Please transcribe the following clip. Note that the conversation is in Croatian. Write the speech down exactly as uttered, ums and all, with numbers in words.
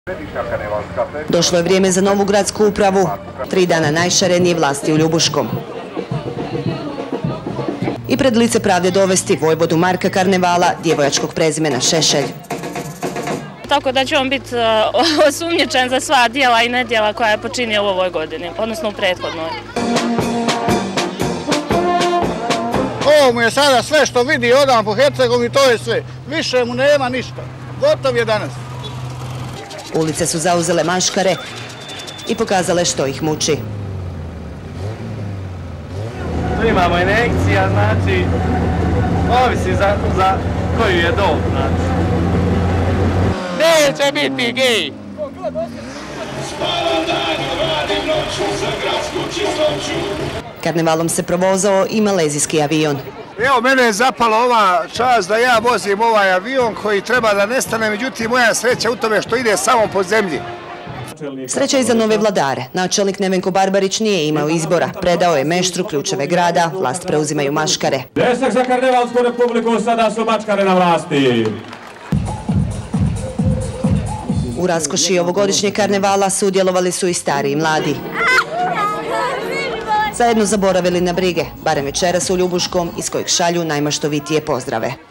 Došlo je vrijeme za novu gradsku upravu, tri dana najšarenije vlasti u Ljubuškom. I pred lice pravde dovesti vojvodu Marka Karnevala, djevojačkog prezimena Šešelj. Tako da će on biti osumnjičen za sva djela i nedjela koja je počinio u ovoj godini, odnosno u prethodnoj. Ovo mu je sada sve što vidi odam po Hercegovini, to je sve. Više mu nema ništa. Gotov je danas. Ulice su zauzele maškare i pokazale što ih muči. Tu imamo injekcija, znači, ovisi za, za koju je dob, znači. Neće biti gej! Karnevalom se provozao i malezijski avion. Evo, mene je zapala ova čast da ja vozim ovaj avion koji treba da nestane, međutim moja sreća u tome što ide samo po zemlji. Sreća i za nove vladare. Načelnik Nevenko Barbarić nije imao izbora. Predao je Meštru ključeve grada, vlast preuzimaju maškare. Desak za Karnevalsku republiku, sada su maškare na vlasti. U raskoši ovogodišnjeg karnevala sudjelovali su i stari i mladi. Zajedno zaboravili na brige, barem večeras u Ljubuškom, iz kojeg šalju najmaštovitije pozdrave.